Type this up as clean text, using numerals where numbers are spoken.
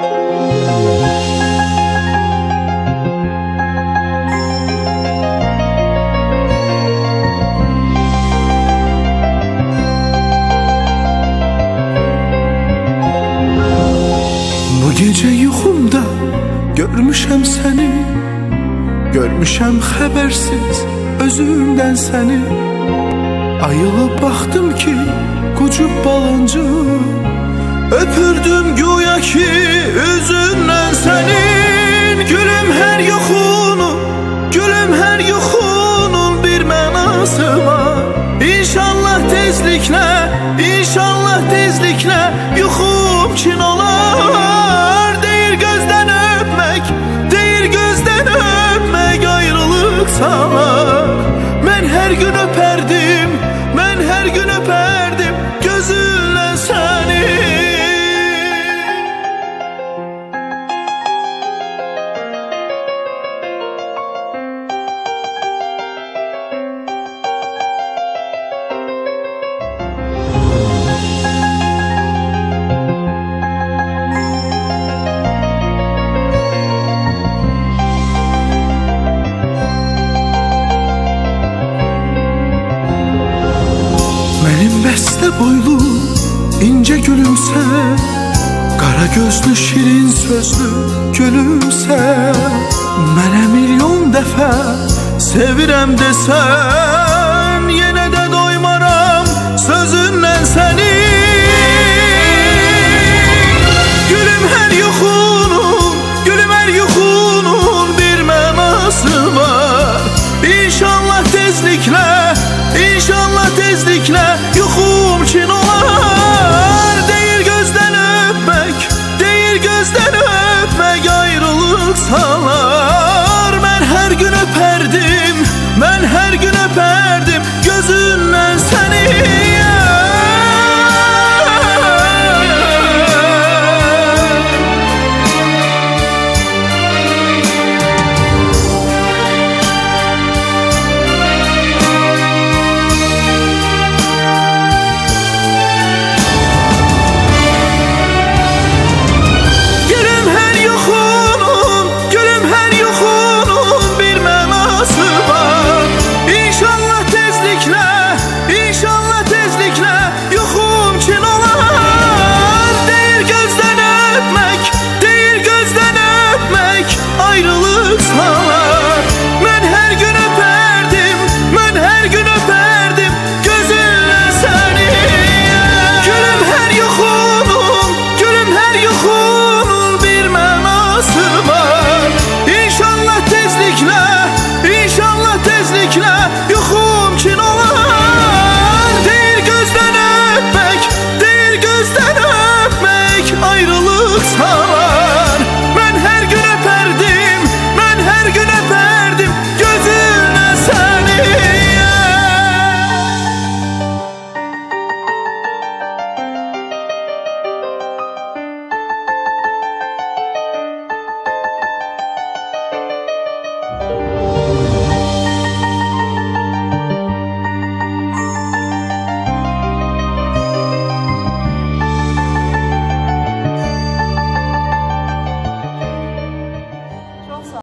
Gece yuxumda görmüşəm səni, görmüşəm xəbərsiz özümdən səni. Ayılıb baxdım ki qucub balıncı, öpürdüm güya ki üzündən sənin. Gülüm hər yuxunun, gülüm hər yuxunun bir mənası var. İnşallah tezliklə, inşallah tezliklə yuxum kin olar. Deyir gözdən öpmək, deyir gözdən öpmək ayrılıq salar. Mən hər gün öpərdim, mən hər gün öpərdim gözünlə səni. Mənim bəstə boylu, incə gülümsə, qara gözlü, şirin sözlü gülümsə. Mənə milyon dəfə sevirəm desən,